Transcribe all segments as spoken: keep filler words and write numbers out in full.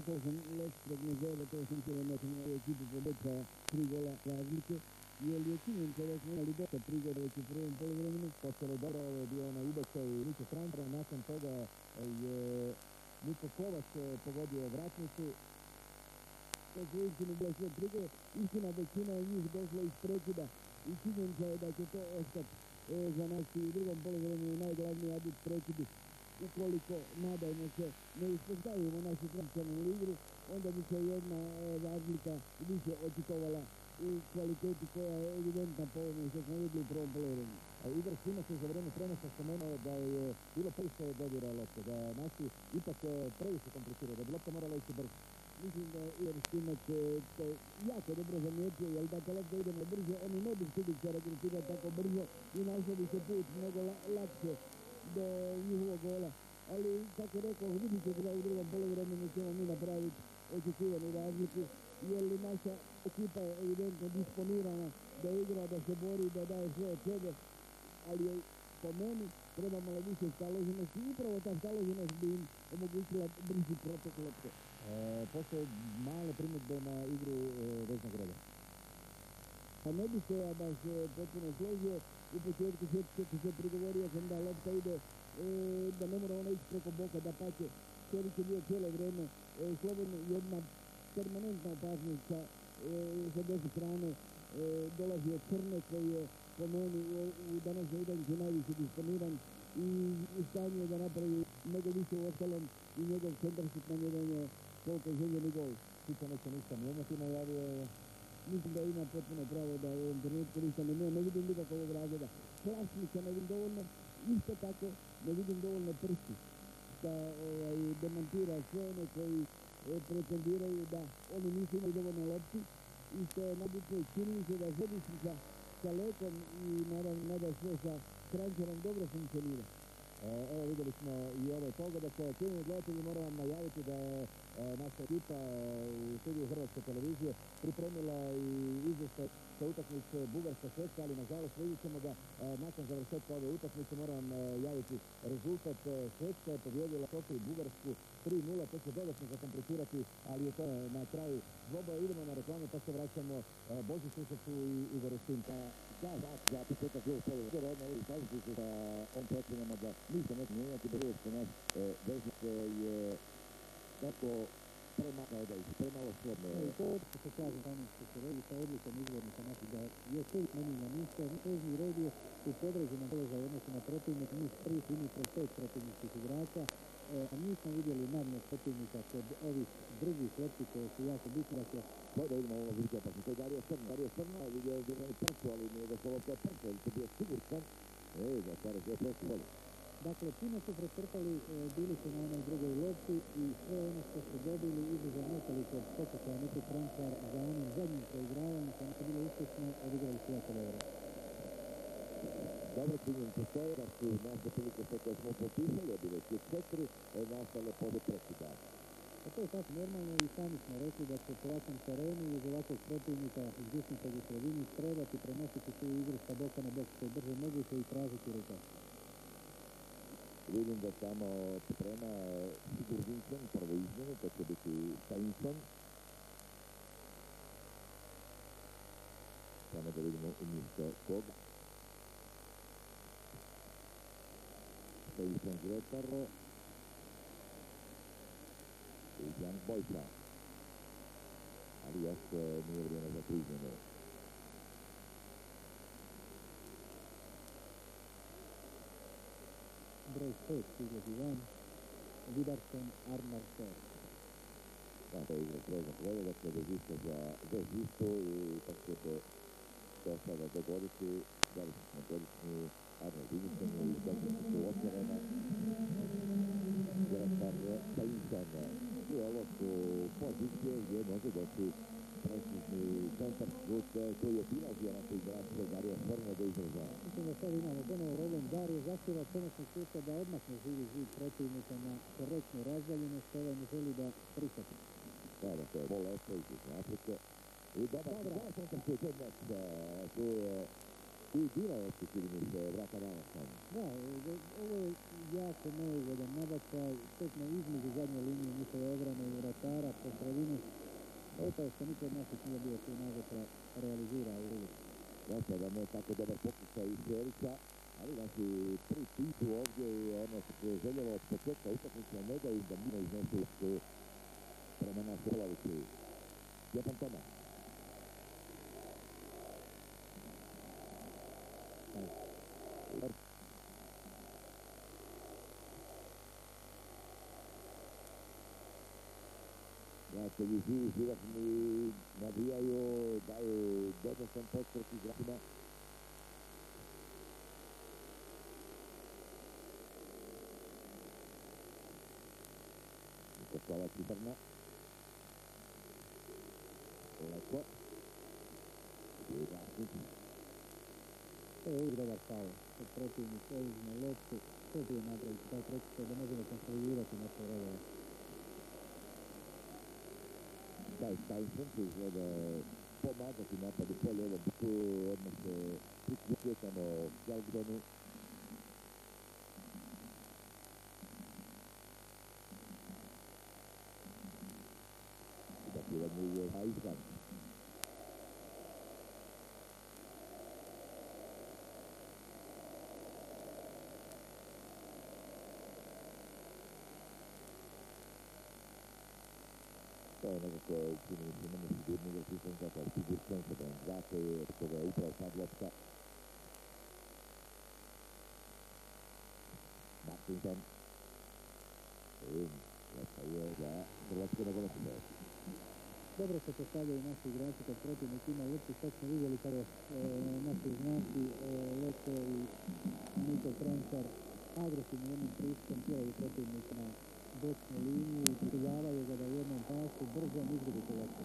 Kolson Leštrog ne zove to osam kilometara ekipu pobeća tri gola razlike, jer je činjenica da smo imali dosta prigoda već u prvom poluvremenu. Počelo dobro, ovo je bio onaj ubačaj Miće Frantra, nakon toga je Miće Kovač pogodio vratnicu. To su istinu bile sve prigode, istina većina je njih došla iz prekida i činjenica je da će to ostati e, za nas i u drugom poluvremenu najglavniji adut prekidi. Ukoliko, nadajmo se, ne uspostavimo našu tradicionalnu igru, onda bi se jedna e, razlika više očitovala u kvaliteti koja je evidentna po ovome što smo vidjeli u prvom poluvremenu. Igor Stimac je za vrijeme prenosa spomenuo da je bilo previše dodira lopte, da naši ipak previše kompliciraju, da bi lopta morala ići brzo. Mislim da Igor Stimac to jako dobro zamijetio, jer da ta lopta idemo brzo, oni ne bi stigli se regrutirati tako brzo i našao bi se put mnogo la, lakše do njihovog gola. Ali, kako rekao, vidit ćete da u drugom poluvremenu ćemo mi napraviti očekivanu razliku, jer li naša ekipa je evidentno disponirana da igra, da se bori, da daje sve od sebe, ali je po meni treba malo više staloženosti i upravo ta staloženost bi im omogućila brži protok lopte. E, postoje male primjedbe na igru e, veznog reda. A ne bi se ja baš e, potpuno složio. U početku sjetite se prigovorio sam da lopta ide, e, da ne mora ona ići preko boka, da pače. Čelik je bio cijelo vrijeme e, slobodno jedna permanentna opasnost sa, e, sa desne strane. E, dolazi od Crne koji je po meni u, u današnjoj utakmici najviše disponiran i u stanju je da napravi mnogo više u ostalom i njegov centaršut nam jedan je koliko željeni gol. Tiče neće ništa mijenjati, najavio je. Mislim da ima potpuno pravo da u ovom trenutku ništa ne mijenja, ne vidim nikakvog razloga. Klasnika ne vidim dovoljno, isto tako ne vidim dovoljno prsti da ovaj, demantira sve one koji e, pretendiraju da oni nisu imali dovoljno lopti i što je najbitnije čini se da središnica sa Lekom i naravno nada sve sa Krančarom dobro funkcionira. Evo vidjeli smo i ove pogodak. Cijenjeni gledatelji, moram vam najaviti da je naša ekipa u studiju Hrvatske televizije pripremila i izvještaj sa utakmice Bugarska-Švedska, ali nažalost vidjet ćemo da nakon završetka ove utakmice moram javiti rezultat. Švedska je pobjedila Sofiju Bugarsku tri nula, to će dodatno zakomplicirati, ali je to na kraju dvoboja. Idemo na reklamu pa se vraćamo Boži Sušacu i Igoru Stimka. Da, da, za početak je ustavio. Rodno i staviti se sa on procjenama da ništa neće mijenjati, bilo što naš Vežić je tako premakao da ih premalo slobno. I to što se kaže tamo što se redi sa odlikom izvornika naših da je sve meni na ništa, težni red je u podređenom položaju odnosu na protivnik, mi prvi su imali pet protivničkih igrača, a mi smo vidjeli nadnog protivnika kod ovih drugih lopti koje su jako bitne. Dakle, to da vidimo ovo vidjeti, pa se to je Dario Crna, Dario Crna, vidio je bilo prso, ali nije da se ovo to je prso, ali to bio sigurcan, ej, da stvari sve prosto voli. Dakle, puno su pretrpali, e, bili su na onoj drugoj lopti i sve ono što su dobili izuzev nekoliko pokušaja neki Krančar za onim zadnjim preigravanjem koje su bilo uspješno, odigrali su jako dobro. Dobro činjenica stoje da su naše prilike sve koje smo popisali, bile su četiri, nastale pode prekida. A to je tako normalno i sami smo rekli da će po ovakvom terenu iz ovakvog protivnika izvisnitog u sredini trebati prenositi tu igru sa boka na bok što je brže moguće i tražiti rezultat. Vidim da tamo priprema Sigurvinsson, prvo izmjenu, to će biti Steinsson. Samo da vidimo umjesto koga. Steinsson Gretar. I Jan Bojsa. Ali još nije vrijeme za tu izmjenu. Broj pet izlazi van, Vidarsson, Arnarsson. Da, to je igra srednog reda, dakle Vežišta za Vežištu i tako će to, to sada dogoditi. dvadeset smo godišnji Arnar Vidićan i dvadeset su otvorena. Gretar Steinsson. I ovo su pozicije gdje može doći precizni centar šut koji je obilazio na koji igrače Dario Crna do izražaja. Mislim da sad imamo ponovo problem. Dario zahtjeva konačnog šuta da odmakne živi zid protivnika na korektnu razdaljenu što ovaj ne želi da prihvati. Da, da, to je bol lepo iz Afrike. I dobar, dobar centar šut odmah. Tu je I bila je opet čini mi se vrata Ralasom. Da, ovo je jako neugodan nabačaj, tekme između zadnje linije njihove obrane i vratara po sredini. Opao što niko od naših nije bio tu nagotra realizira u ulici. Jasno da ne tako dobar pokušaj iz Šerića, ali znači pri pitu ovdje i ono što se željelo od početka utakmice ne da im da mimo iznesu prema našoj Olavici. Stjepan Tomaš. Znači, vi živi živahni nabijaju, daju dodatno podstrek igračima. Koštala Ciparna. Leko. I Vlasnić. To je uvijek dobar faul. Kad protivnik uzme loptu, to je napraviti kao prekršaj da možemo konsolidirati naše redove. Taj Stajnsen se izgleda pomagati napadu po lijevom bitu, odmah se priključuje tamo Kjelgdonu. Dakle, je na izvan. To je nekako čini mi se mene sigurno da sistem kakav Sigur Konsedan. Zato je toga je upravo sad lopta. Martinson. I lopta je za Hrvatske nogometne. Dobro se postavljaju naši igrači kad protivnik ima loptu, sad smo vidjeli kada e, naši znaci e, Leko i Niko Kranjčar agresivno jednim pristupom tjeraju protivnik na bočnu liniju i prisiljavaju ga da u jednom pasu brzo izgubi se loptu.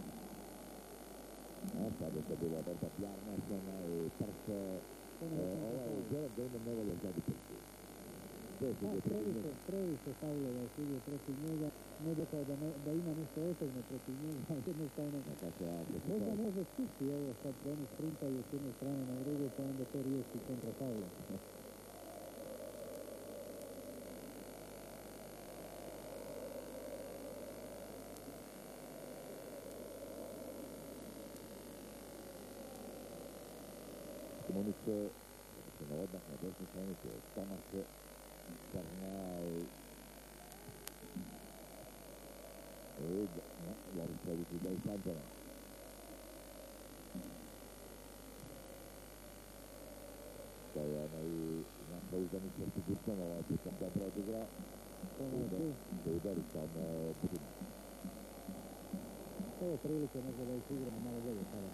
A sad je to bila borba Bjarnarsona i Prso. Ovaj Zoran Dejman ne volio zadi Prsu. Previše, previše faulova je svidio protiv njega, ne rekao da, ne, da ima nešto osobno protiv njega, jednostavno možda može stići ovo sad da oni sprintaju s jedne strane na drugu pa onda to riješi kontra faula. Munice, se na odmah na desnu stranicu, Tomaše, Karnal, i Larisović i Dej Sanđana. To je onaj naša uzdanica Sigurcanova, putem dobro odigra. Da udari samo Budin. To je prilike možda da ih igramo malo bolje sada.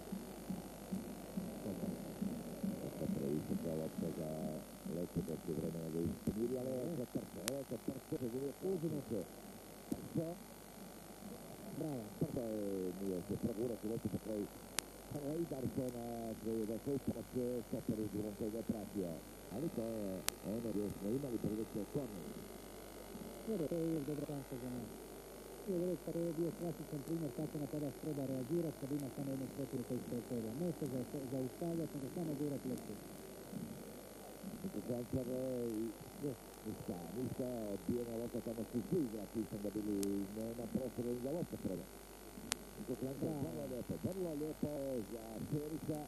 Previsoka lopta za Leko da će vremena da ispuniri, ali ovo je za Prso, ovo je za Prso, uzimo se. Prso. Bravo. Prso je, nije se progurati loptu po kraju. Reidarsona koji je da se upraće stoperu drugom koji ga je pratio. Ali to je ono gdje smo imali prilike korner. Dobro, to je uvijek dobra šansa za nas. I uvijek to je bio klasičan primjer kako napadač treba reagirati kad ima samo jednog protiv koji se otveda. Ne se zaustavljati, nego samo gurati loptu. Niko Kranjčar i ništa, ništa, odbijena lopta, tamo su svi igrači sam da bili na prostoru za lopta treba. Niko Kranjčar, vrlo lijepo, vrlo lijepo za Šerića.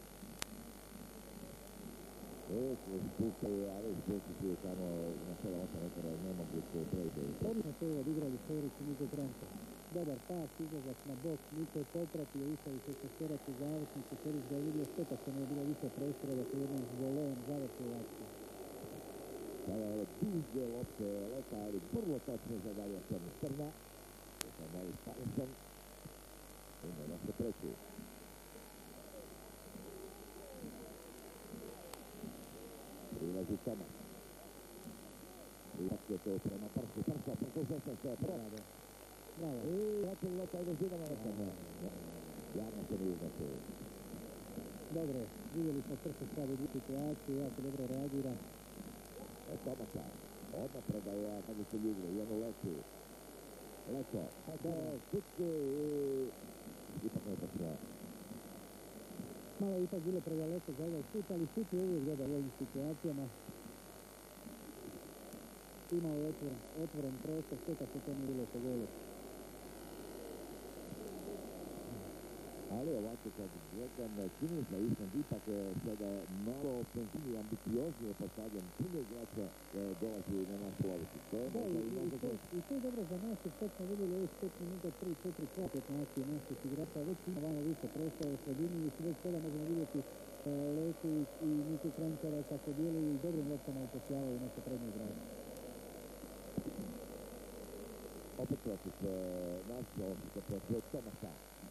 E, spustaju, ali spustiti je tamo na sedam osam metara, ne mogu se prejde. Odlično se je odigrali Šerić i Niko Kranjčar. Dobar pas, izlazak na bok, Niko je popratio, išao i se šesterac u završnicu, Šerić ga je vidio, šteta što nije bilo više prostora da se jednom s volejem završi u akciju. Sada je duže lopte Leka, ali vrlo točno za dalje Crna Crna. Sada dalje Stajnsen. Ima da se preći. Prilazi Tomaš. Prilazi je to prema Prsu, Prso, Prso, Prso, Prso, Prso. Bravo. I vraćaju lopta i doživamo Leka. Javno se ne uznate. Dobro, vidjeli smo Prso sad u dvije situacije, jako dobro reagira. Tomaša, odmah predaje, a kako se ljigre, jedno Leku. Leko, sada kuće i ipak ne počne. malo ipak bilo predaleko za ovaj šut, ali šut je uvijek dobar u ovim situacijama. Imao je otvoren, otvoren prostor, sve kako to nije bilo po golu. Ali ovako kad gledam, čini se Island ipak sada malo ofenzivnije, ambicioznije postavljen, puno igrača dolazi na naš lovicu. Da, i, i, i, to, i to je dobro za nas, jer sad smo vidjeli ovih pet minuta, tri četiri kvalitetne akcije naših igrača, već ima vamo više prostora u sredini i već sada možemo vidjeti uh, Leku i, i Niku Krančara kako dijeli i dobrim loptama upošljavaju naše prednje igrače. Opet protiv uh, nas, opet protiv Tomasa.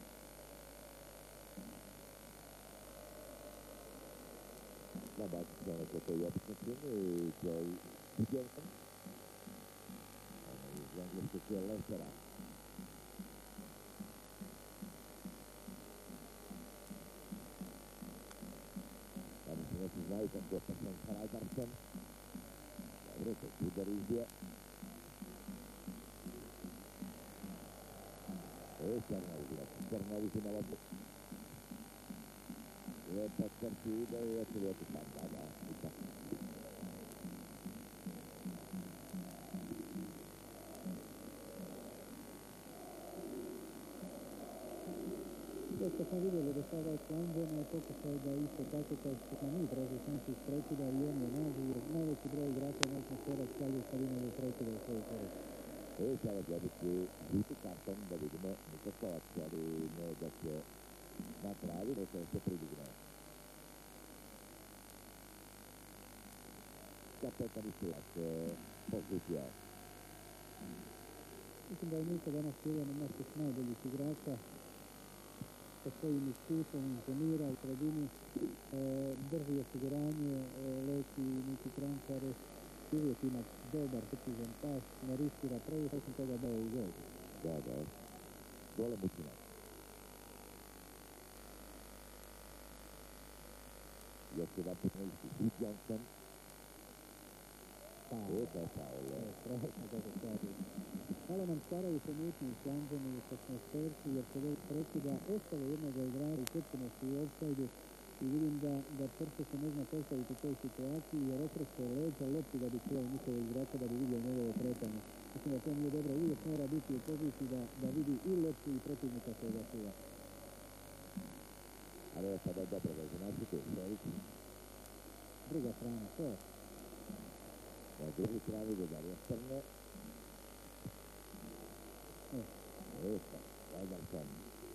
Nabacit se ono što je obično čini, to je Gudjonsson. Ono iz engleskog je Lestera. Tamo se neki znaju kako je pasan Haraldarsson. Dobro, to je udar izbija. E, Crna uzima, Crna uzima lopu. Lijepa crti ide i eto lijepo sam, da, da, i tako. To što smo vidjeli do sada od Klanđena je pokušao da isto tako kao što smo mi tražili šansu iz prekida i oni je nađu, jer najveći broj igrača nećemo skorak stavljaju kad imaju prekida u svoju korist. E, sada dobiti žuti karton da vidimo Nika Kovač, ali ne da će napravi, neka se pridigne. Kapetan i Silak, pozicija. Mislim da je Nika danas jedan od naših najboljih igrača. Sa svojim iskustvom imponira u sredini, e, drži osiguranje, e, Leki i Niki Krančar, uvijek ima dobar precizan pas, ne riskira previše, osim toga dao i gol. Da, da, golem učinak. Još jedan put nelisti Gudjonsson. Faul. E, to je faul. To je strašno kako stvari. Malo nam staraju pomutnju u Klanđenu i šesnaesterci jer se već prekida ostalo jednog igrača u potpunosti u offside i vidim da, da Prce se ne zna postaviti u toj situaciji jer okreće leđa lopti da bi čuvao njihove igrača da bi vidio njegovo kretanje. Mislim da to nije dobro, uvijek mora biti u poziciji da, da vidi i loptu i protivnika koji ga čuva. Ali je sada dobro da značite, Šević. Druga strana, to je. Na drugi strani do Darija Crne. Eto, Haraldarsson.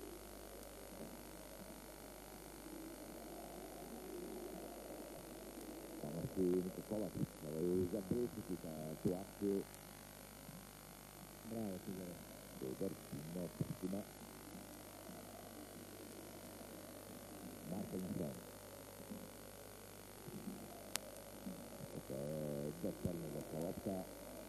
Tamo si Nika Kovač, trebaju zapriječiti tu akciju. Bravo, Tigre. Udar, no, prstima. Marko Nissan. To je do Crnoga Kovača.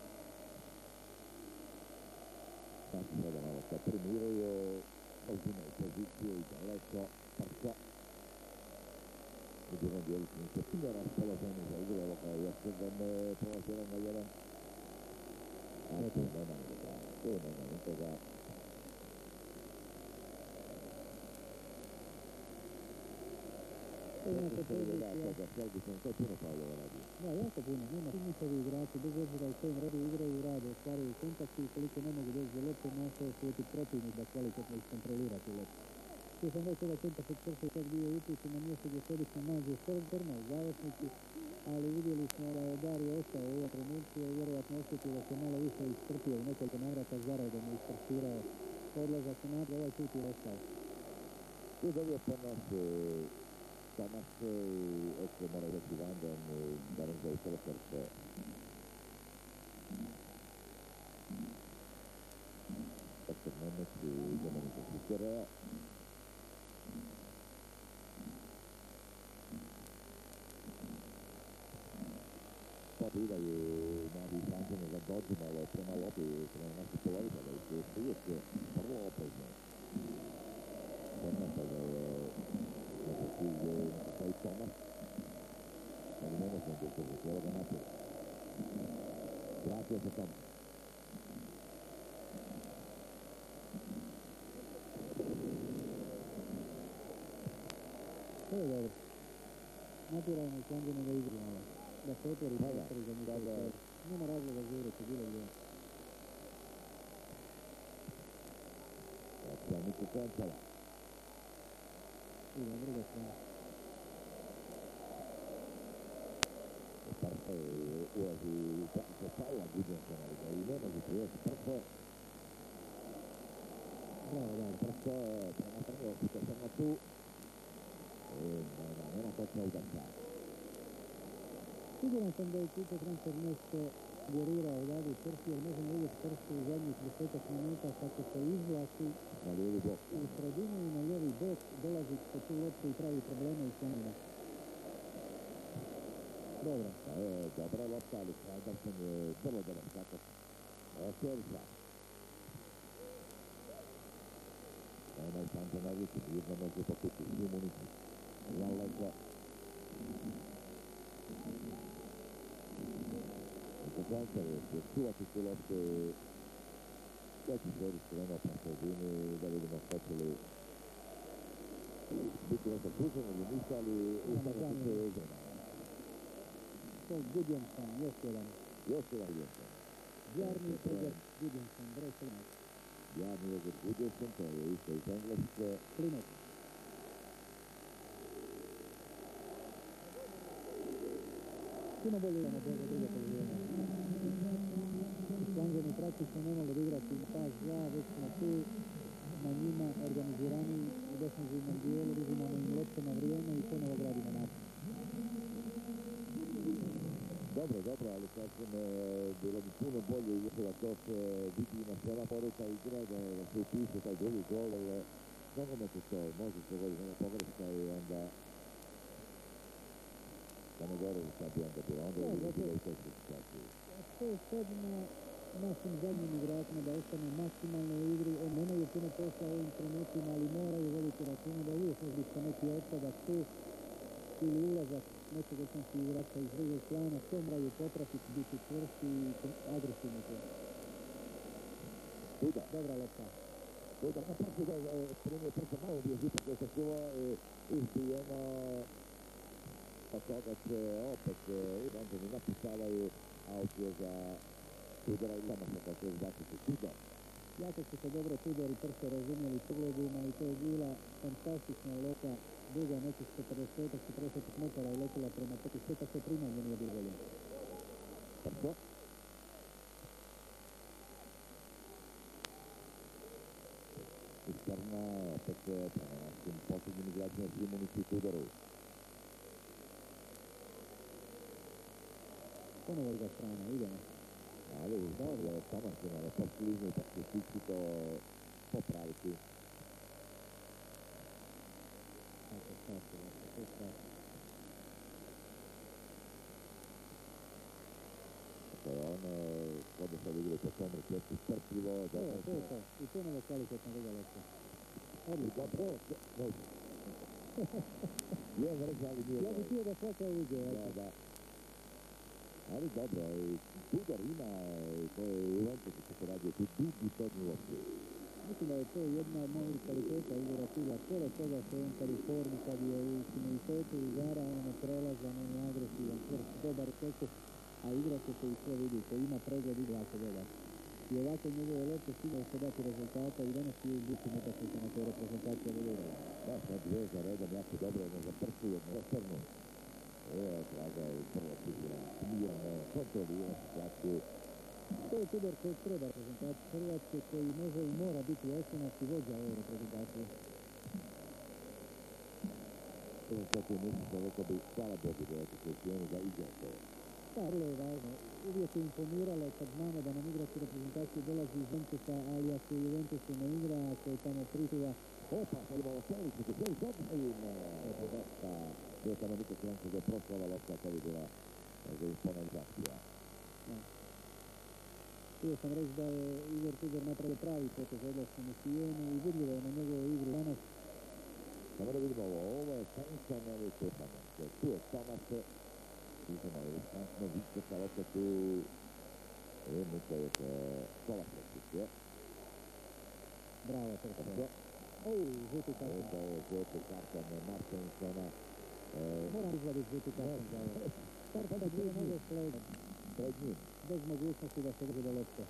Znači sada malo se primiraju, uzimaju poziciju i daleko, Prco. U drugom dijelu su mi se puno raspoloženi za igru, evo kao još jedan prolazi jedan na jedan. A tu nema nikoga, tu nema nikoga. To je naša pozicija. Da, Ferguson, to je puno faulova radi. Da, jako puno. Nema svi njihovi igrači, bez obzira u kojem redu igraju, rade, ostvaraju kontakti i koliko ne mogu doći do lopte, nastoje svijeti protivnik da kvalitetno iskontrolirati lopte. Tu sam već ovaj kontakт Prce sad bio upućen na mjesto gdje sebično nađe Crna u završnici, ali vidjeli smo da je Dario ostao u ovom trenutku i vjerojatno osjetio da se malo više iscrpio u nekoliko navrata zaradom i isforsirao odlazak u napred, ovaj put je ostao. Tu je dobio ponos Tomas i eto mora reći Vandan, barem za uselokvrte. Doktor Nemec i Domenica Kukorea. Pobiraju mladi Frančani za dođu malo prema lopi, prema naši polovica, da ih je uvijek vrlo oprezno. Podnasa da je nekakvih nekakav i Tomas, ali ne možemo da izdržati, evo ga naprijed. Vratio se Tomas. To je dobro. Natirajmo Islanđane da igru malo. Da se otvori Pa da, prostor za njih. sada Nema razloga za ureti bilo gdje. opcija Niko Končala. Ide, druga strana. Prvo ulazi u praktično Paula Gudjonsona, ali ga i ne može prijeti. Prvo, Bravo, da. prvo, prema prvo, puta sam na tu. I nema, nema točno udaca. Siguran sam da je ekipa transfer nešto vjerira odavde iz Krši, jer možemo uvijek Krši u zadnjih desetak minuta kako se izvlači Na lijevi bok. u sredinu i na lijevi bok dolazi po tu loptu i pravi probleme u Slanina. Dobro. Pa je dobra lopta, ali Andersen je vrlo dobar skakač. Servisa. Nema i Sanđa Navići, jedna može pokuti svi munici. Jan Leko. Niko Končala je čuvati tu loptu. Sveći Žorić krenuo po sredini, da vidimo što će li biti nešto slučajno ili ništa, ali u svakom slučaju je igrana. To Gudjonsson, još jedan. Još jedan Gudjonsson. Bjarni Egert Gudjonsson, broj sedamnaest. Bjarni Egert Gudjonsson, to je isto iz Engleske. Klimac. Puno bolje idemo do druge polovijenja. Islanđani praktično ne mogu igrati pas dva, već smo tu na njima organizirani u defensivnom dijelu, uzimamo im lopte na vrijeme i ponovo gradimo napad. Dobro, dobro, ali kažem, bilo bi puno bolje i da to se vidi na cijela poruka igre, da se upiše taj drugi gol, ali nogomet je to, može se voditi ona pogreška i onda da ne gore šta bi onda bilo, onda je bilo u teškoj situaciji. To je sad na našim zadnjim igračima da ostane maksimalno u igri, oni nemaju puno posla u ovim trenutima, ali moraju voditi računa da uvijek može biti neki otpadak tu ili ulazak nekog osnovnog igrača iz drugog plana, to moraju popratiti, biti čvrsti i agresivni. Duda. Dobra lopta. Duda, na prvi da primio prvo malo bio Žipak koji se čuva i izbijeno od toga će opet Islanđani napisavaju aut je za Tudora i Samasa kao će izbaciti Tudor. Jako su se dobro Tudor i Prso razumjeli pogledima i to je bila fantastična lopta, duga nekih četrdeset do četrdeset metara i letila prema peti sve tako primanje nije bilo bolje. Prso. Iskrna opet prema našim posljednjim igračima Šimunici i Tudoru. Ponovo druga strana, idemo. Ali dobro, sama se malo poslizno, pa će stići to popraviti. Tako, tako, tako, tako. To je ono, kada sad igraju po tom receptu, strpljivo, To je, dobro to je to. I ponovo kvalitetna druga lopta. Odlično. Dobro, dobro. Je vrza, ali nije. Ja bih htio da svaka uđe. Da, da. Ali dobro, Tudor ima, to je u Ventusu što se radio, tu dugi todnu loptu. Mislim da je to jedna od novih kvaliteta Igora Tila. Pored toga što je on kad je u formi, kad je u finalitetu igara, on je prelazan, on je agresivan, čvrst, dobar tekst, a igra se i sve vidi, ko ima pregled igra se dobar. I ovako njegove lopte sigurno će dati rezultata i danas je uđutim utakmice na koje reprezentacija vodila. Da, sad dve za redom, jako dobro, jedno za prsu, jedno za crnu. Evo, Draga je prvo sigurno, mirano, kontrolira situaciju. To je Tudor koji treba reprezentaciju Hrvatske, koji može i mora biti osnovac i vođa ove reprezentacije. Reprezentacije mislim da rekao bi hvala Bogu da je cijenu da igra to. Da, vrlo je važno. Uvijek je imponiralo kad znamo da nam igrač u reprezentaciju dolazi iz Juventusa, ali ako u Juventusu ne igra, ako je tamo pričuva. Opa, sad imamo Čelicu, to Čelic odmah i ne, dosta. Bio tamo Niko Kranko da je proslava lopta kad je bila za penalizacija. Htio sam reći da je Igor Tudor napravio pravi potez odlaskom u Sijenu i vidljivo je na njegovoj igri danas. Samo da vidimo ovo, ovo je Sanča, ne je to tamo. Tu je Samaše, vidimo je Sančno, visoka lopta tu. Evo, to je Kovačević, je. Bravo, Prso. O, žuti karton. To je žuti karton Martinsona. Moram izvaditi žuti karton za ovo. Karton da nije mogao sledati. Pred njim. Bez mogućnosti da se drži do lopte.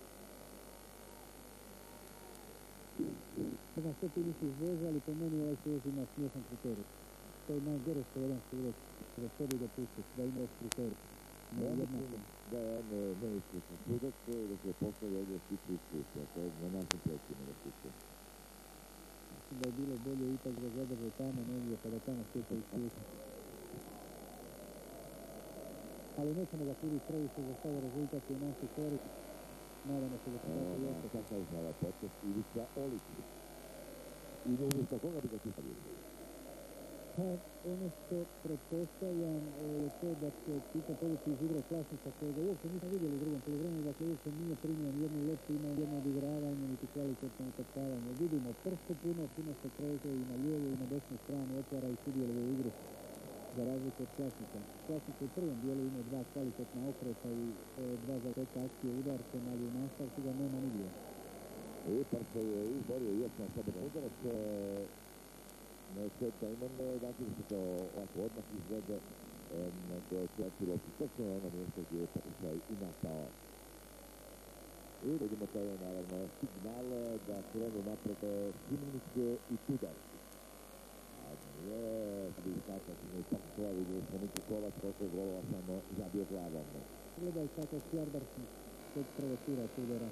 Ne znam što ti misliš Bože, ali po meni ovaj se još ima smiješan kriterij. To je najgore što jedan sudac da sebi dopustiti, da ima još kriterij. Ja mislim da je on neiskusan sudac i da se postavlja ovdje stiče iskustva. To je na našim plećima da stiče. Mislim da je bilo bolje ipak da zadrže tamo negdje pa da tamo stiče iskustva. Ali nećemo ga suditi previše za sada rezultat i naši korist. Nadamo se da se tako i ostati. Kakav znala počet Ivica Olić. I umjesto koga bi ga ti stavio? Pa ono što pretpostavljam je to da će Tito povući iz igre Klasnica kojega uopće nisam vidjeli u drugom poluvremenu, dakle uopće nije primio jednu loptu, imao jedno odigravanje, niti kvalitetno utrčavanje. Vidimo prste puno, puno se kreće i na lijevu i na desnu stranu, otvara i sudjeluje u igri za razliku od Klasnica. Klasnica u prvom dijelu ima dva kvalitetna okreta i e, dva završetka akcije udarcem, ali u nastavku ga nema nigdje. I Prso je izborio još na slobodan udarac. Sveta imam, dakle da se to ovako odmah izvede, nego ćeati lopti točno na ono mjesto gdje je pokušaj i napao. I vidimo to je naravno signal da krenu napred Simonić i Tudor. A nije, kada je skakao Simonić Pakova, vidimo smo Niko Kovac, prošle golova samo zabio glavom. Gledaj kako Sjardarski kod provocira Tudora.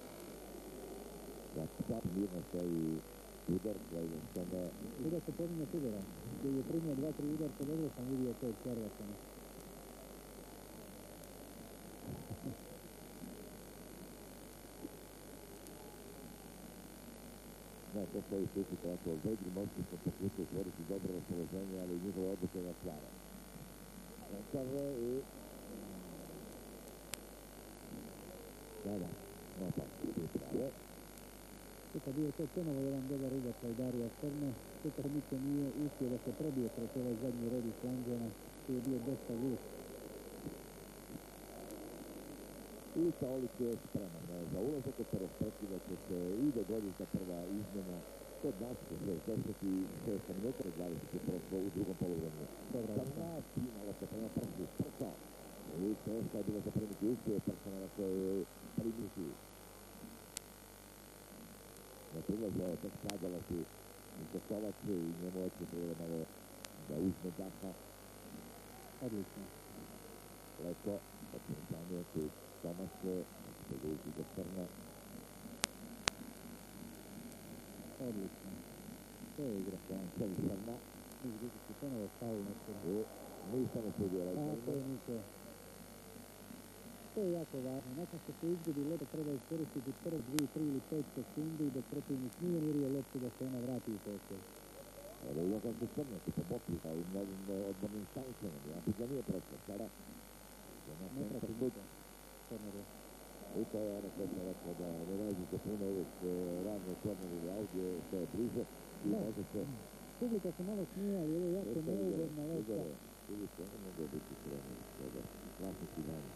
Da, sad mirno stoji Tudor, Slavenskom. Tudor se pominje Tudora, koji je primio dva, tri udarca, dobro sam vidio to od Sjardarsona. Ne, to stoji sliči kako Vedri moći smo pokušali stvoriti dobro raspoloženje, ali njihove odluke na stvara. Lekar i... Da, da, napak, priprave. Sutra bio to ponovo jedan dobar ubačaj Darija Crne. Sutra niko nije uspio da se probije kroz ovaj zadnji red iz Flanđana, koji je bio dosta gust. Ivica Olić je spreman za ulazak, od prvog protiva će se i dogoditi ta prva izmjena kod nas u šezdeset šest minuta, dvadeset je prošlo u drugom poluvremenu. Crna, fina lopta prema Prsu, Prso. I teška je bilo za primiti uspio Prso na svoj primiti. Ne prilaze tek sadalati Nikosovac i njemu oči treba malo da uzme daha. Odlično. Leto, općenitanje tu Tomas, što ga uđi za Crna. Odlično. To je igra. Cijeli Crna. Izgledati se ponovo stavi na Crna. Nisam usudio razvrno. Tako je, Niko. To je jako važno. Nakon što se izgubi lopta treba iskoristiti prvo dvije, tri ili pet sekundi dok protivnik nije mirio loptu da se ona vrati u posao. Evo ima kako crnati po boku, a u mnogim odbornim stanicama. Ja bih ga nije prošlo. Sada, ne prati Niko. Crnere. I to je ono koje sam rekao da ne nađete puno uvijek ravno Crnere ili Audije, što je bliže i može se... Publika se malo smije, ali ovo je jako neugodna lopta. Vidite, ono mogu biti Crnere. Vlasnici dani.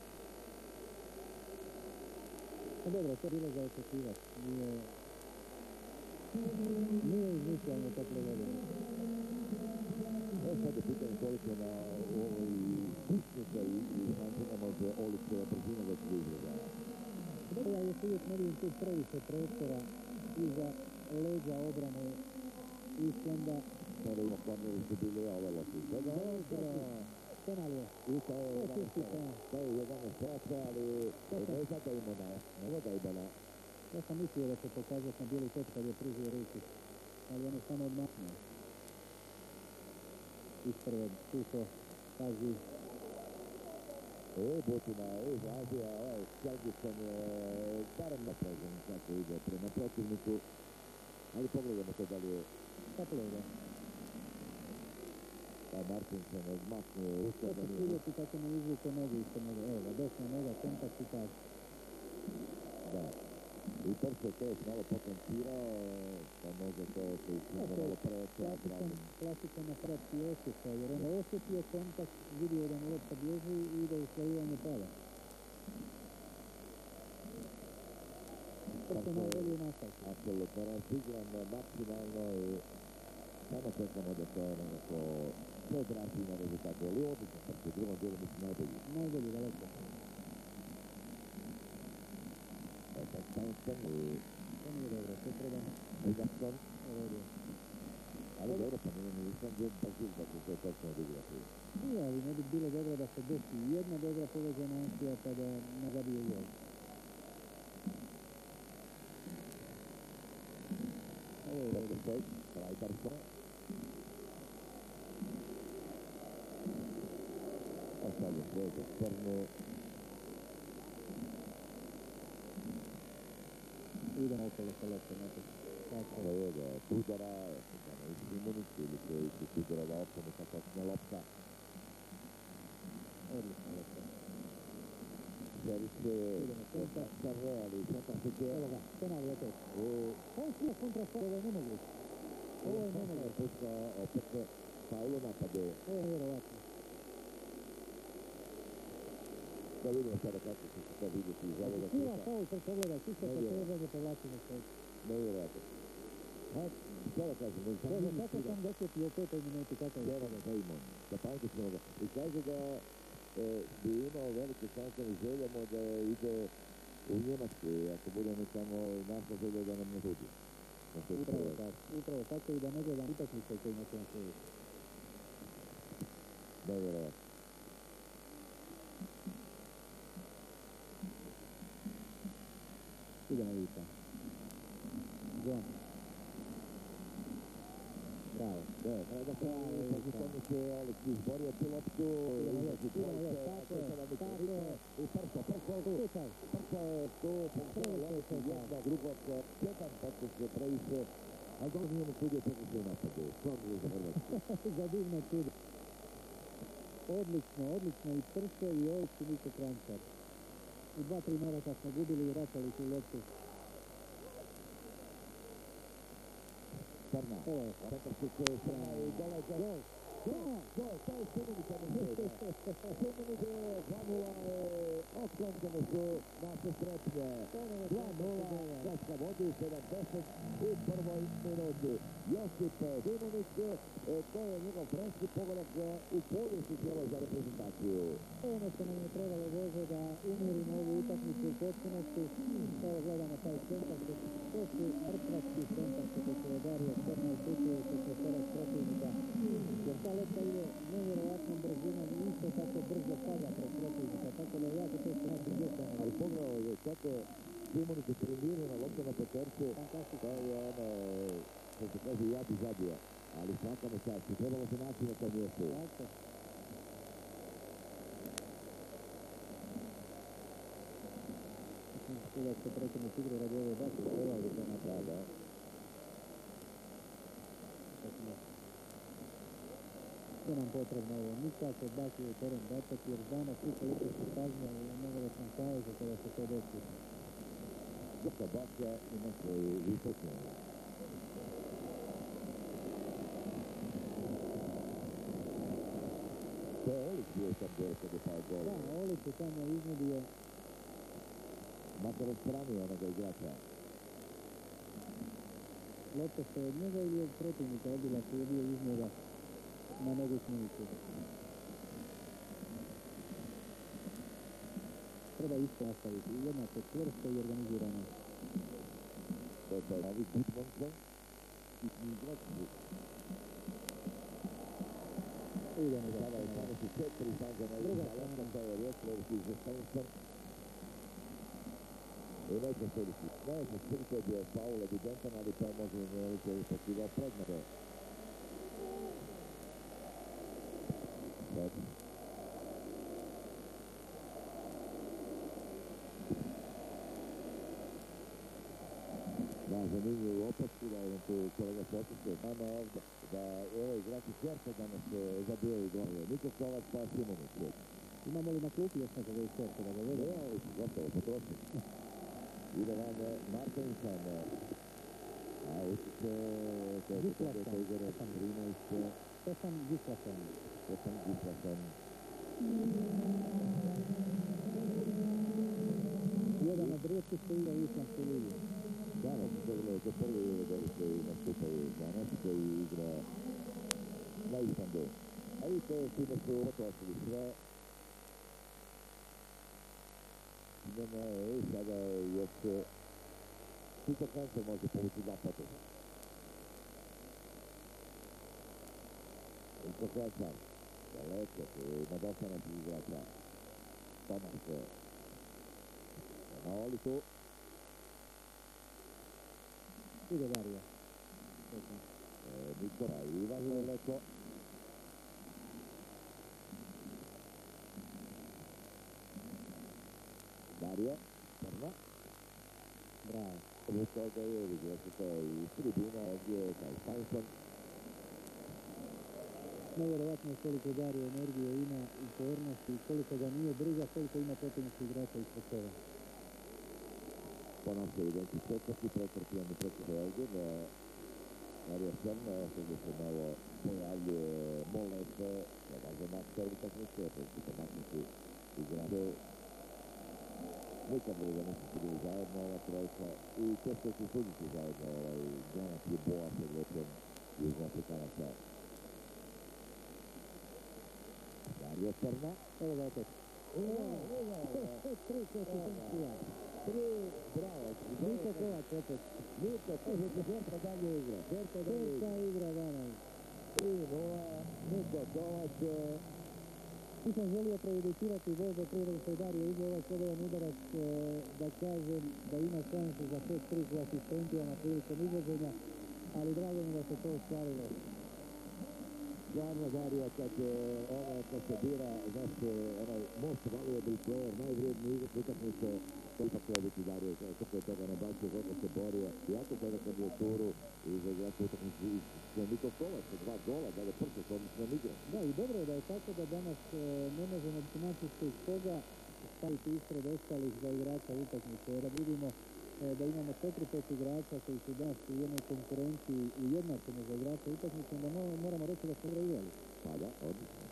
No dobro, to je bilo za očekivati. Nije... Nije izmišljanje to prevedeno. Evo sad je pitanje koliko na ovoj kućnica i šancima može Olić brzina da se izražava. Dobro, ja još uvijek ne vidim tu previše prostora iza leđa obrane Islanda. Sada ima korneri su bili ove loši. Dobro, penal je. I to je jedanaest praća, ali ne zada imena, ne da imena. Ja sam mislio da će pokazati na bijeli top kad je pružio ruku, ali on je samo odmahnuo. Ispred, Tuto, pazi. E, Butina je izrazio, ovaj Kjelgićan je barem naprežen kako ide prema protivniku, ali pogledamo to da li je... Šta pogleda? Pa Martinsen odmahnuo Šta ćeš vidjeti kako mu izvuke nogu ispod noga? Evo ga, desna noga, kontakt i pas. Da. I Prso je to još malo potencirao, pa možda to se išlo malo preoče. Klasičan napraviti osjećaj, jer on je osjetio kontakt, vidio da mu lopta bježi i ide u slavivanje pada. To su najbolji nastavci. Apsolutno razigran maksimalno i samo čekamo da to nekako sve odrazi na rezultatu. Ali odlično, u drugom dijelu mislim najbolji. Najbolji, daleko. Eto, Stanson i To nije dobro, to treba Higginson. uredio. Ali dobro, pa nije nisam bio Brazil da će to točno odigrati. Nije, ali ne bi bilo dobro da se desi jedna dobra poveđena akcija pa da ne zabije gol. Ovo je Peter Sejt, Rajkarsson. Ostavlja sve za crnu. idemo okolo sa loptom opet. Tako To je da udara, tamo i Šimunić ili će ići udara da opet neka točna lopta. odlična lopta. Želiš je Idemo centar. Sarre, ali centar se će... Evo ga, penal je to. Ovo je kontra stvar, ovo je nemoguće. Ovo je nemoguće. Pušta opet Paulo napade. Ovo je vjerovatno. Da vidimo sada kako će se to vidjeti iz ovoga Svira kuta. faul, sad pogledaj, čisto potrebanje povlačenja sve. Nevjerojatno. A što da kažem, ne znam Bože, nije kako sam dosjetio u petoj minuti, kako je Zorana Zajmon, da pamtit ćemo ga. I kaže da e, bi imao velike šanse i željamo da ide u Njemačku, ako budemo samo naša želja da nam ne sudi. Upravo tako, upravo tako i da ne gledam utakmice kojima će vam suditi. Nevjerojatno. Idemo vidjeti. John. Bravo. Da, da se tome će Alex izborio tu loptu. Idemo još, idemo još, tako je, tako je. I prsa, prsa je tu. Slučaj. Prsa je tu, pokrila loptu, jedna, druga, jedan potpis je previše. Ali dobro nije mu sudio previše u napadu. Stvarno je za Hrvatsku. Za divno čudo. Odlično, odlično i prso i ovdje su Niko Krančar. U dva, tri navrata smo gubili i vraćali tu loptu. Crna. Ovo je. Centarski će Crna i dolaze. Gol. Gol. Gol. To je Šimunica na svijetu. Šimunica je dva nula okončene su naše sretnje. dva nula Hrvatska vodi u sedamdeset i prvoj minuti. Josip Šimunić, to je njegov treći pogodak u povijesti cijelo za reprezentaciju. Ono što nam je trebalo, Bože, da umirimo ovu utakmicu u potpunosti. Evo gledamo taj centar, to su mrtvački centar koji se odario Crna i Kućuje se šesterac protivnika. Jer ta lopta ide nevjerovatnom brzinom i isto tako brzo pada pred protivnika, tako da je jako teško naći djeca. Ali pogledao je kako Šimunić je trenirana lopta na petercu. Fantastično. To je ono, što se kaže, ja bi zabija. Ali svaka me čast, trebalo se naći na tom mjestu. Tako. Uvijek se prekinuti igru radi ove baki, trebao bi to napraviti. Da, da. Što nam potrebno ovo? Nikako baki u teren bacati jer znamo svi koliko su kazne i mogu da sam kaoze kada se to desi. Dr. Bakja ima svoju visoku. To je Olić bio sam gore kad je pao gol. Da, Olić je tamo iznudio. Makar odstranio onoga igrača. Lopta se od njega ili od protivnika odbila koji je bio iz njega na nogu Šmunicu. Treba isto nastaviti. Jednako čvrsto i organizirano. To je taj novi Gudmundsson. Hitni igrač. Idemo ga. Sada je samo su četiri šanze na Druga igra. strana. To je Rjeslovski za Stenson. I neće suditi. Neće suditi je bio faul evidentan, ali to može imati pokrivao predmete. Sad. Da, zanimljivu opasku, da je tu kolega Sotiće, nama ovdje, da ovaj igrači Čerta danas zabijaju gole. Niko Kovac pa Šimunić. Imamo li na klupi još nekoga iz Čerka da ga vede? Ja, ali su gotovo potrošili. Ide vam Markovićan, a učiće, to je Gislason. to Igor Trinović, Stefan Gislason. Stefan Gislason. Jedan od rijetkih koji igra u Islamskoj ligi. Danas, to prvi uvod koji nastupaju danas, koji igra na Islandu. A i to je time su otlačili sve. Idemo, i sada još Tito Kancer može povući dva poteza. Isto Kancer, daleko, ima dosta naših igrača. Tomas na olitu. Ide Dario. Nikola Ivan daleko. Dario, prva. Bravo. Od toga je vidio se to i tribuna ovdje kao Stanson. Nevjerovatno je koliko Dario energije ima, upornosti i koliko ga nije briga, koliko ima protivničkih igrača ispred sebe. Ponovno se evidenti četvrti pretrpijani protiv ovdje da Dario Crna, ovdje se malo pojavljuje Molefe, da ga za makar utakmice, protiv se maknuti igrače. Nikad li da nisu se bili zajedno ova trojka i često su suditi zajedno ovaj Granat i Boa sa Gletom iz Afrikanaca. Dario Crna. Evo ga opet. Evo, evo, Tri koeficijencija. tri, bravo. Niko Kovač opet. Niko, kaže se Berta dalje igra. Berta dalje igra. Berta igra danas. tri nula, Niko Kovač. Nisam želio prejudicirati Božo prije nego što je Dario igra ovaj slobodan udarac, da kažem da ima šansu za šest tri u asistentijama prilikom izvođenja, ali drago mi da se to ostvarilo. Stvarno Dario, kad ono, kad se bira, znaš, onaj most valuable player, najvrijedniji igrač utakmice, to ipak treba biti Dario, kako je toga nabacio, kako se borio. Iako sada kad je turu i za igraču utakmicu s Niko Kovač, dva gola, da je prvo s odličnom igrom. Da, i dobro je da je tako da danas ne možemo financijski iz toga staviti ispred ostalih za igrača utakmice, jer vidimo da imamo četiri pet igrača koji su danas u jednoj konkurenciji ujednačeni za igrača utakmice, onda moramo reći da smo dobro igrali. Pa da, odlično.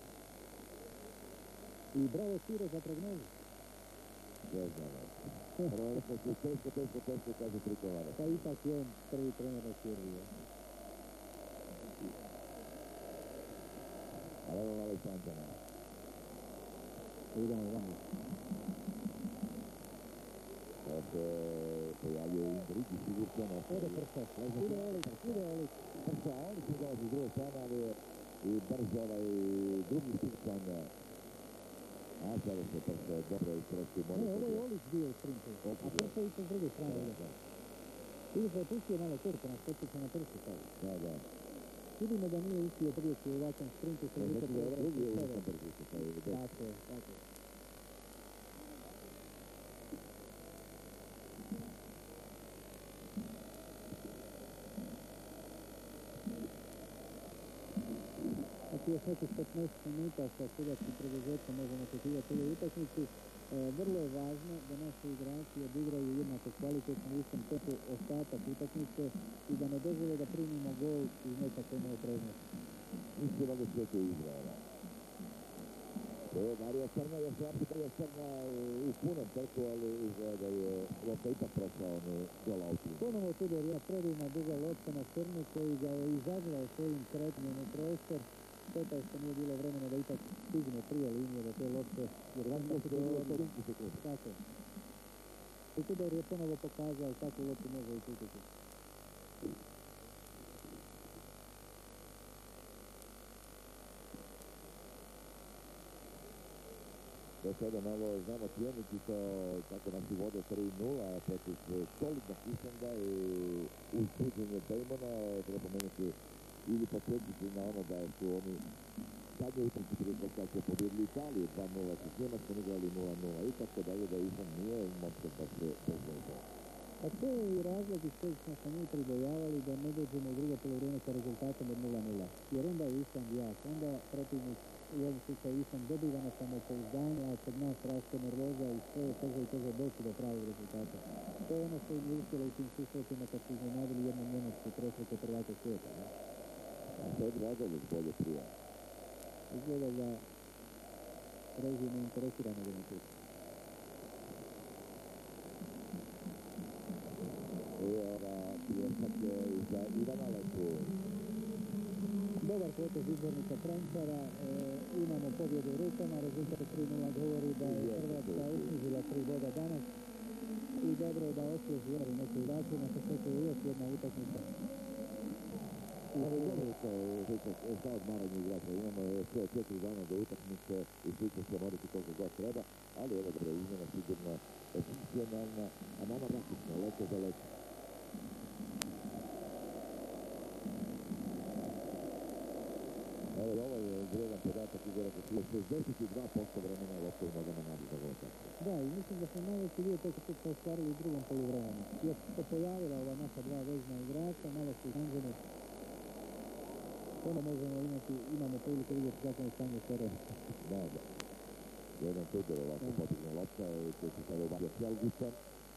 I bravo Ciro za prognozu. Ne znam, prvo rekao si teško, teško, teško, kaže Trikovara. Pa ipak je on prvi trener na Sirviju. Ali evo malo Šančana. Idemo vamo. Ovo se pojavljuje Indrik i Sigurdsson. Ode Prsa, ide Olić, ide Olić. Prsa, a oni su dolazi s druge strane, ali je i brzo ovaj drugi Sigurdsson. A sada se Prsa dobro istresti. Ne, ovo je Olić bio u sprintu, a Prsa i sa druge strane. Ili se je pustio malo Turka, nas potiče na Prsu stavio. Da, da. Vidimo da nije uspio prijeći u ovakvom sprintu. To je znači da je drugi je uzman brzi. Tako je, tako je. Znači još nekih petnaest minuta sa sudačkim produžetkom možemo očekivati ovoj utakmici. Vrlo je važno da naši igrači odigraju jednako kvalitetno u istom tempu ostatak utakmice i da ne dozvole da primimo gol iz nekakve neopreznosti. Mislim da sve to Izraela. Evo Dario Crna, još je Dario Crna u punom trku, ali izgleda da je lopta ipak prošla onu gol autu. Ponovo Tudor je predivna duga lopta na Crnu koji ga je izazvao svojim kretanjem u prostor. Šteta je što nije bilo vremena da ipak stigne prije linije do te lopte. Jer vam se to bilo tako. I Tudor je ponovo pokazao kakvu loptu može uputiti. Da sada malo znamo cijeniti to kako nas i vode tri nula protiv solidnog Islanda i uz suđenje Damona treba pomenuti ili podsjetiti na ono da su oni zadnje utakmice prije kvalifikacije pobjedili Italiju dva nula, s Njemačkom igrali nula nula i tako dalje, da Island nije momčad da se bezvezao. A to je i razlog iz kojeg smo se mi pribojavali da ne dođemo u drugo polovrijeme sa rezultatom od nula nula. Jer onda je Island jak, onda protivnik u ovom slučaju Island dobiva na samopouzdanje, a kod nas raste nervoza i sve je teže i teže doći do pravog rezultata. To je ono što im je uspjelo u tim susretima kad su iznenadili jednom Njemačku trostruke prvake svijeta. A sad Radović bolje prija. Izgleda da režim ne interesira nego na kuću. pljesak za Ivana Leku. Dobar potez izbornika Frančara, e, imamo pobjedu u rukama, rezultat tri nula govori da je Hrvatska uknjižila tri boda danas i dobro je da osvježi jeri neki igrači, na početku još jedna utakmica. Ali dobro je to za odmaranje igrača, imamo sve četiri dana do utakmice i svi će se morati koliko god treba, ali ovo dobro izmjena sigurno funkcionalna, a nama praktično lete za lete. Evo, ovo je vredan podatak Igora Kočija, šezdeset dva posto vremena lopte u nogama naših zagovornika. Da, i mislim da smo najveći dio tog što ostvarili u drugom poluvremenu. Još se pojavila ova naša dva vezna igrača, malo su izanđeni. Onda možemo imati, imamo priliku vidjeti kako je stanje terena. Da, da. Jedan Tudor ovako potigne lopta i koji se sada obavlja Selgisan.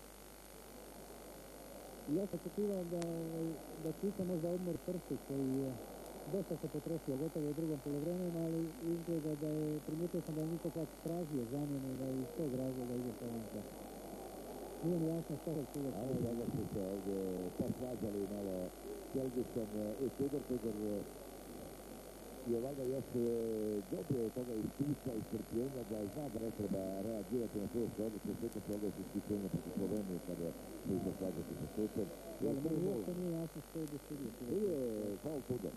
Ja sam očekivao da, da Čika možda odmor prsti koji je dosta se potrošio gotovo u drugom poluvremenu, ali izgleda da je, primijetio sam da je Niko Klak tražio zamjenu i da je iz tog razloga ide Polanka. Nije mi jasno što je Tudor. Ali sada su se ovdje posvađali malo Selgisan i Tudor. Tudor je valjda još dobio od toga iskustva i strpljenja da zna da ne treba reagirati na svoje odluke. Sjeća se ovdje iskušenja protiv Slovenije kada se išlo svađati sa Šutom. Ali meni uopšte nije jasno što je dosudio. Ovo je faul Tudor.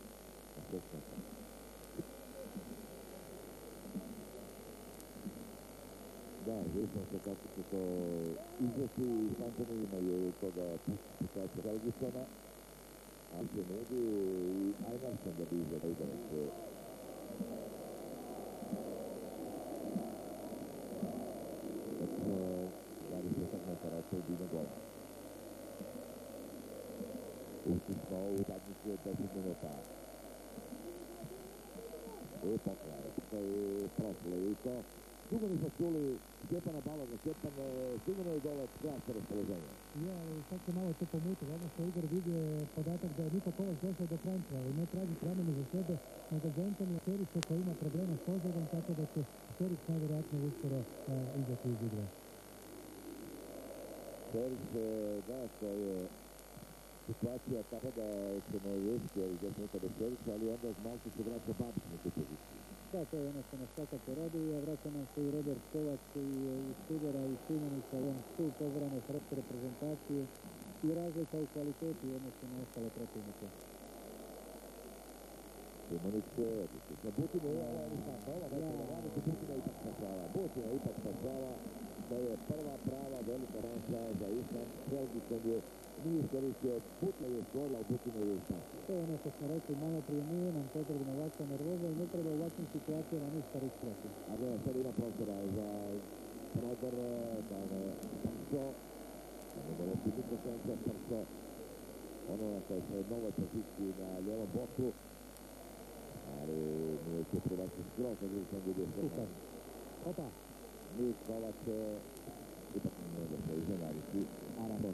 Da, vidimo se kako se to izvesti i Šantoni imaju toga puštača Selgisona. Ali se nudi i Ajnarsson da bi izgleda udarac. dvadeset metara od sredine gola. Ušli smo u utakmicu od deset minuta. I pokraj. To je prošlo i to. Dugo nismo čuli Stjepana Baloga. Stjepan sigurno je dole krasno raspoloženje. Ja, ali sad se malo to pomutilo. Ono što Igor vidio je podatak da je Niko Kovač došao do Frančara, ali ne traži promjenu za sebe, nego za Antonija Šerića koji ima problema s ozljedom, tako da će Šerić najvjerojatnije uskoro izaći iz igre. Šerić, da, to je situacija tako da ćemo riješiti ovih deset minuta bez Šerića, ali onda malo se vraća Babić na tu poziciju. Da, to je ono što nas svakako raduje, a vraća nam se i Robert Kovač koji je iz Tudora i Šimenica, on stup obrane hrvatske reprezentacije i razlika u kvaliteti u odnosu na ostale protivnike. Šimenić, sa Butina je ovo ništa, ova nekada radi se Butina ipak spašava. Butina ipak spašava, to je prva prava velika šansa za Island. Selgisan je nije iskoristio, Butina je stvorila, Butina je spasio. To je ono što smo rekli malo prije, nije nam potrebna ovakva nervoza i ne treba u ovakvim situacijama ništa riskrati. A da, sad ima prostora za prodor, da je Prso, da ne mora biti mikrosenca Prso, ono na toj svoj novoj poziciji na ljevom boku, ali nije će privaći skroz, na drugi sam vidio sve. Opa! Nik Kovač, ipak nije da se iznenaditi, Aramon.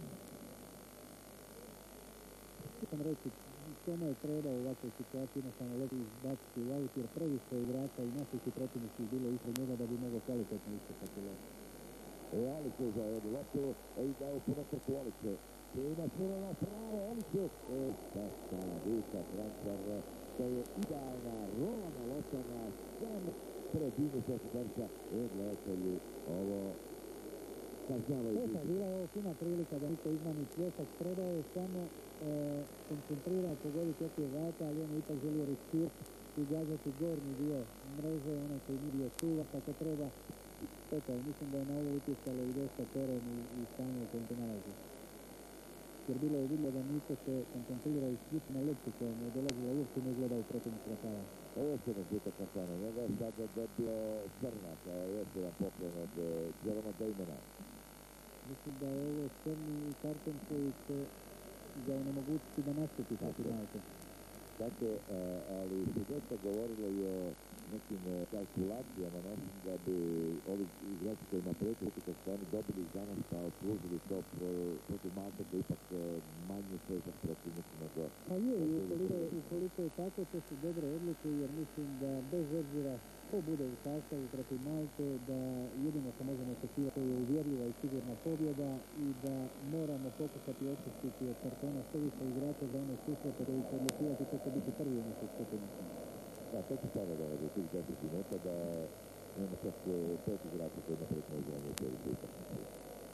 Sam reći, Tome je trebao u ovakvoj situaciji jednostavno lepi izbaciti u aut, jer previše igrača i naših i protivničkih bilo ispred njega da bi mogao kvalitetno istupati lop. E, Alić je za jednu loptu, i daje puno krku Aliću. Ima puno na pravo Aliću. E, šta vidite, Frančar, to je idealna rolana lopta na sam sredinu šestiterca. E, gledatelji, ovo kažnjavaju. Eka, bila je ovo fina prilika da Niko Izmanić Ljesak trebao je samo e, koncentrirati, pogoditi okvir vrata, ali on je ipak želio riskirati i gađati gornji dio mreže, onaj koji nije bio čuva, kako treba. Eka, mislim da je na ovo utjecalo i dosta teren i, i stanje u kojem se nalazi. Jer bilo je vidjelo da Niko se koncentrira i sliči na loptu kojom je dolazila uopće ne gleda u protivnih vrtava. Ovo je jedan zvutak Kačana, njega je sada dobio Crna, to je još jedan poklon od Jeroma Dejmana. Mislim da je ovo crni karton koji će ga onemogućiti da nastupi protiv Malta. Tako, ali su dosta govorilo i o nekim kalkulacijama našim da bi ovi igrači kojima prijeti kad su oni dobili danas pa služili to protiv Malte koji ipak manje svežak protivnik nego... Pa je, i ukoliko, ukoliko je tako, to su dobre odluke jer mislim da bez obzira ko bude u sastavu protiv Malte, da jedino što možemo očekivati je uvjerljiva i sigurna pobjeda i da moramo pokušati očistiti od kartona sve više igrača za one susrete koji će odlučivati ko će biti prvi u našoj skupini. Da, to će sada da od tih deset minuta da nema čak pet igrača koji ne prekne igranje u sljedećoj utakmici.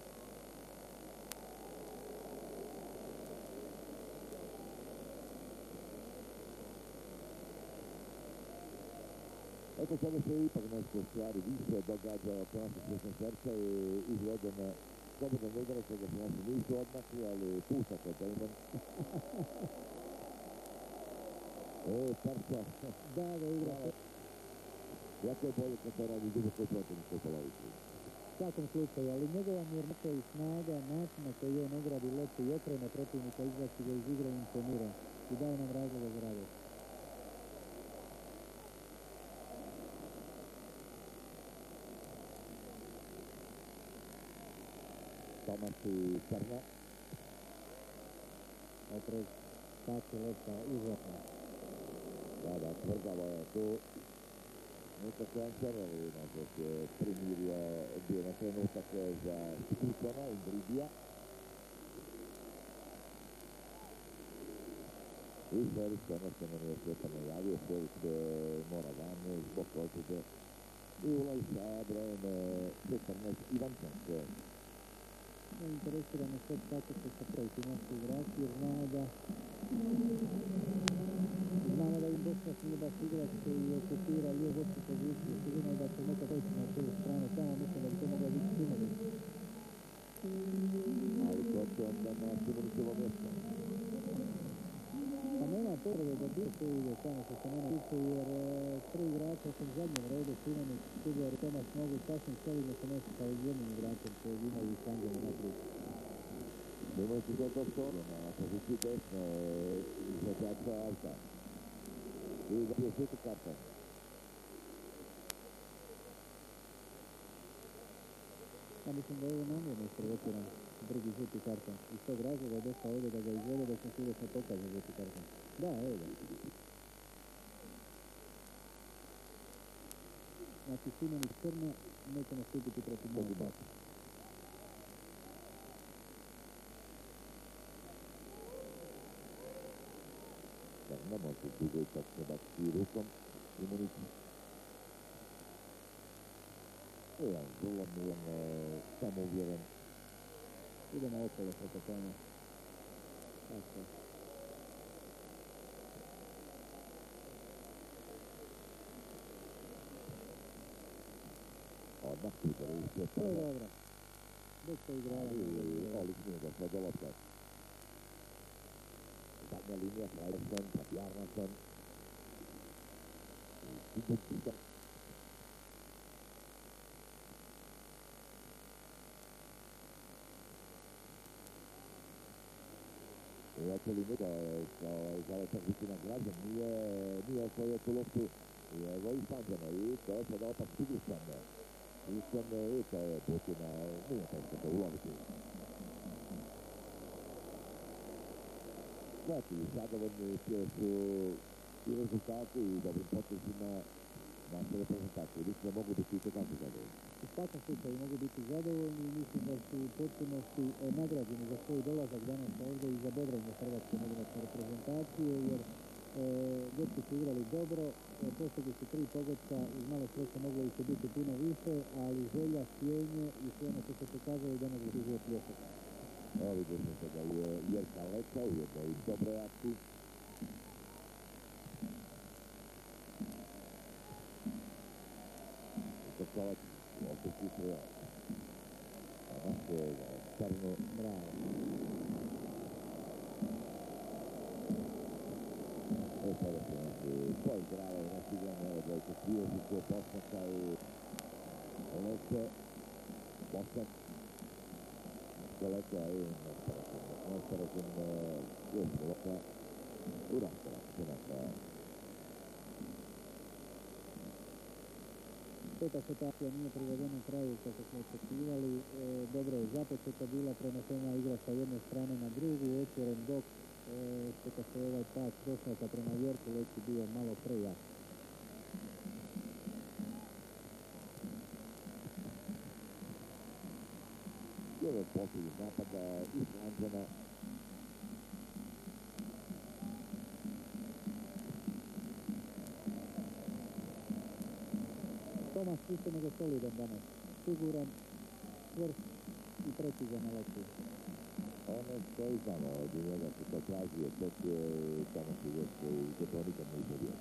Eto, sada se ipak nešto stvari više događa oko našeg srećnog srca i izvedem slobodnog udaraca da se naši nisu odmakli, ali pušta kod Damon. E, Parća. Da, da igra. Jako je bolje kad to radi duboko protivničkoj polovici. U svakom slučaju, ali njegova mirnoća i snaga, način na koji on ogradi loptu i okrene protivnika, izvlači ga iz igre i imponira i daje nam razloga za radost. Tomas i Crna. Oprez, tako lopta, užasno. Da, da, tvrdavo je tu. Nekako Ančarov nažalost je primirio bio na trenutak za Skučana, Indridija. I Šerić, ono što nam je Sjepa najavio, Šerić mora van zbog ozljede. I ulaz sa brojem četrnaest Ivančank. Ne interesira me sve kako će se praviti naši igrači jer znamo da znamo da im Bosnac nije baš igrač koji okupira lijevostu poziciju. Sigurno da će neka doći na tu stranu tamo, mislim da bi to mogla biti Simović. Ali to će onda na Simovićevo mjesto. Pa nema potrebe da bilo koji ide tamo što se nema tiče jer tri igrača u tom zadnjem redu Simović, Tudor i Tomas mogu sasvim solidno se nositi kao jednim igračem kojeg imaju i Sangena naprijed. Simović je to stvarno na poziciji desno izvođača auta. I da je šutu karton. Ja mislim da je ovo namjerno isprovociran drugi žuti karton. Iz tog razloga je došao ovdje da ga izvede da sam sigurno pokaže žuti karton. Da, evo ga. Znači Simović Crna neće nastupiti protiv Malta. Crna može dugo i čak se baciti rukom Simović. Jedan vrlo miran, samouvjeren. Idemo okolo preko tome. Tako. Odmah Tudor i sve To je dobro. Dok se igrava. I Olik nije došla do lopta. Zadnja linija, Frajlerson, Papjarnason. I Tudor. Iako li neka za ovaj čak biti nagrađen, nije, nije osvojio tu loptu i evo i Sanđano i to je sada opak Sigursan. Sigursan i to je Putina, nije teško da uloviti. Znači, zadovoljni su i rezultati i dobrim potezima naše reprezentacije. Mislim da mogu biti i to tako zadovoljni. U svakom slučaju mogu biti zadovoljni i mislim da su u potpunosti nagrađeni za svoj dolazak danas ovdje i za bodrenje hrvatske nogometne reprezentacije jer dečki su igrali dobro, postigli su tri pogotka, uz malo sreće moglo ih biti puno više, ali želja, htjenje i sve ono što se pokazalo danas zaslužuje pljesak. Evo vidimo se da je Jerka Leka u jednoj dobroj akciji. Kovač opet istroja. A naš je Crno bravo. E sada se naši poizgravaju naši igranje, evo dvojke Priježiće, Bosnaka i Leke. Bosnak. Leka i nesporazum još Leka u rasporaku se naša. Peta situacija nije privedena kraju kako smo očekivali. E, dobro je započeta bila, prenesena igra sa jedne strane na drugu, otvoren bok, e, što kad se ovaj pas Bošnjaka prema Jerku leći bio malo prejak. Jedan posljednji napada iz Lanđana. Tomas više nego solidan danas. Siguran, čvrst i precizan na loptu. Ono što i znamo od njega se to traži, to je Tomas Uvijek koji gotovo nikad ne izmedio.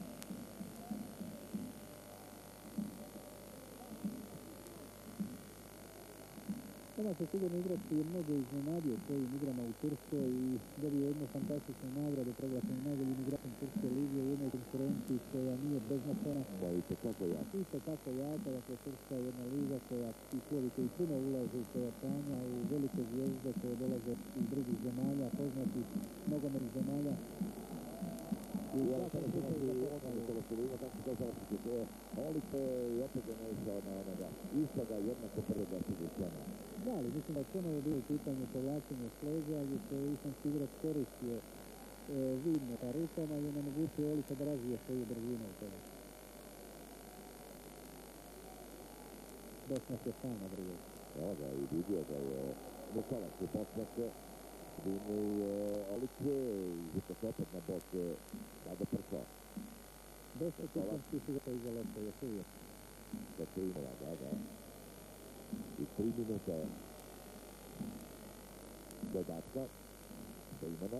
Tomas je sigurno igrač je mnogo iznenadio svojim igrama u Turskoj i dobio jednu fantastičnu nagradu, proglašen najboljim igračem Turske lige u jednoj konkurenciji koja nije beznačajna. Pa i to tako jaka. Isto tako jaka, dakle Turska je jedna liga koja i klubi koji puno ulaže u pojačanja, u velike zvijezde koje dolaze iz drugih zemalja, poznatih nogometnih zemalja. I ja sam se naši očani kolo što ima, tako to završiti to je Olipe i opet je naišao na onoga istoga jednako prvo da se dešana. Da, ali mislim da je ponovo bilo u pitanju povlačenje s leđa, gdje se islamski igrač koristio e, vidno sa rukama i onemogućio Olipa da razvije svoju brzinu u tome. Bosnac je sam na drugu. Evo ga i vidio da je Nikolac u počnake, vidno i Olipe, izvuka se opet na bok Rado Prko. Bosnac islamski su ga iza lopta, još uvijek. Da se imala, da, da. I tri minute dodatka do imena.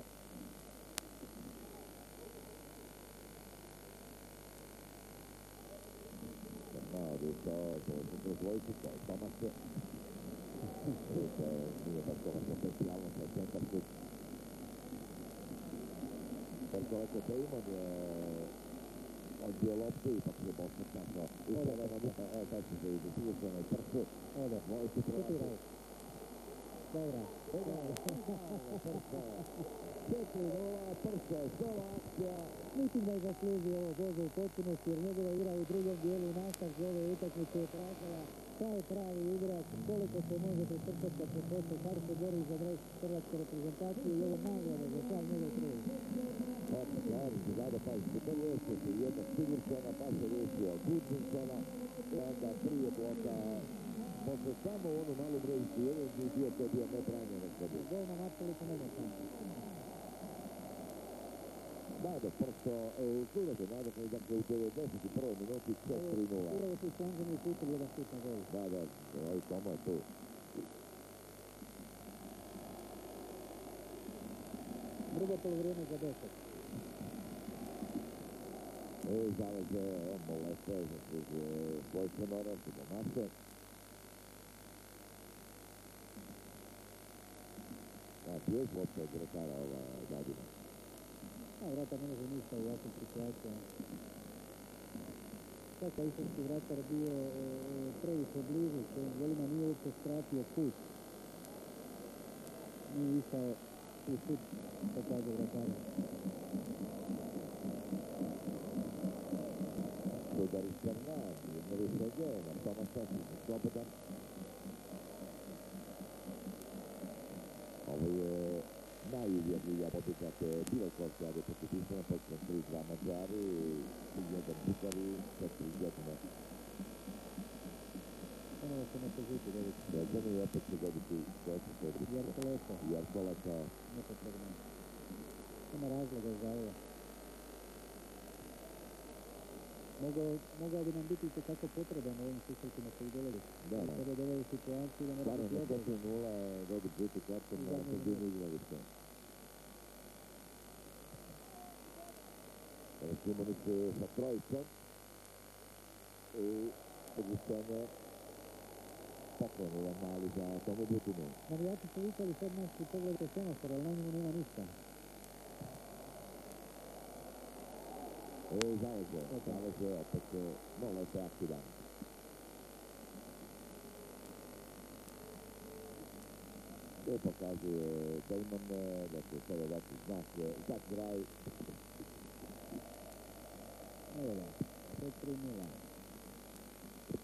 Znao da je to kroz dvojicu, to je Tomase. To nije baš Tomas potencijalno sa centarskog. Perkoleko Dejman je odbio loptu i pak je Bosnac tako. I sada na njega, evo taj se zove, zasigurno se onaj prsu. Ode, Dvojicu prelazi. dobra. četiri nula, Prso, sola akcija. Mislim da je zaslužio ovo goza u potpunosti, jer njegova igra u drugom dijelu nastavku ove utakmice je prakala šta je pravi igrač, koliko se može pretrpati kad se posle Karko bori za dres hrvatske reprezentacije i ovo nagrada za sav njegov trud. Eto, Klavić je zada paziti, to riješio se jednog Sigurdsona, pa se riješio Gudmundsona, i onda prije bloka, posle samo u onu malu mrežicu, jedan je bio, to je bio nebranjeno sebi. Golman apsolutno nema šanse. Nado Prso, gledajte, Nado koji dakle u devedeset prvoj minuti četiri nula. Upravo su se Anđani uputili jedan šut na gol. Da, da, ovaj Tomo je tu. Drugo polovrijeme za deset. E, zaleže, Molese, zaslužuje svojstvenora, su Tomase. Znači, još lopta od vratara ova Zadina. A vrata ne može ništa u ovakvim situacijama. Tako islamski vratar bio e, previše blizu, svojim golima nije uopće skratio put. Nije išao u šut, pokaže vratara. Sudar iz Crna, jedno rješenje, na Toma Sasić, slobodan. Ovo je najuvjerljivija pobjeda koje je bilo ko se radi protiv Istana, počne tri dva Mađari, jedan Bukari, četiri godine. Ponovo se neko žuti dobiti. Sređani i opet će dobiti četiri četiri. Jerko Leto, Jerko Leto. nepotrebno. Nema razloga za ovo. Mogao, mogao bi nam biti itekako potreban u ovim susretima koji dolazi. Da, da. Kada dolazi u situaciju da mora Stvarno biti na odraz. četiri nula dobiti žuti karton na sredini igrališta. Šimović sa trojicom i pogušćenje poklonila mali za Tomu Butinu. Navijači su vikali sad naš i pogledajte semafor, ali na njemu nema ništa. E, zaleže, zaleže, opet malo je preaktivan. To pokazuje Dejman da će sada dati znak za kraj. Evo da, četiri nula.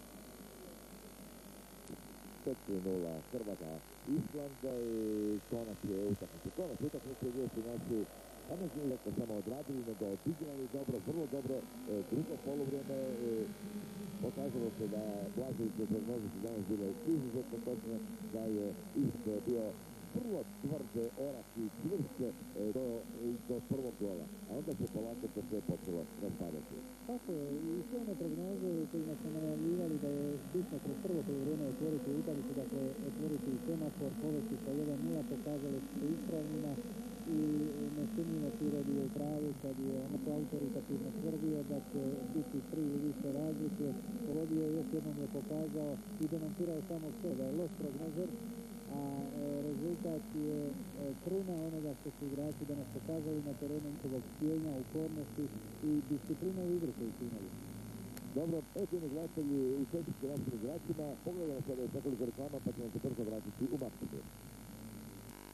četiri nula Hrvata Islanda i konac je utakmice. Konac utakmice gdje su naši a ne znam rekao samo odradili, nego odigrali dobro, vrlo dobro. E, drugo polovrijeme e, pokazalo se da Blaževićeve prognoze su danas bile izuzetno točne, da je Ist bio vrlo tvrde, oraki, čvrste e, do, do prvog gola, a onda se polako to sve počelo raspadati. Tako je, i sve one prognoze kojima smo najavljivali da je bitno kroz prvo polovrijeme otvoriti utakmicu, dakle otvoriti semafor, povesti sa jedan nula, pokazali su se ispravnima i nesumnjivo Pirot je u pravu kad je onako autoritativno tvrdio da će biti tri ili više razlike. Pogodio je, još jednom je pokazao i demontirao samo sve da je loš prognozer, a e, rezultat je e, kruna onoga što su igrači danas pokazali na terenu, njihovog htjenja, upornosti i discipline u igri koju su imali. Dobro, eto jedni gledatelji u četvrtki našim igračima. Pogledamo sada još nekoliko reklama pa ćemo se brzo vratiti u Maksimir.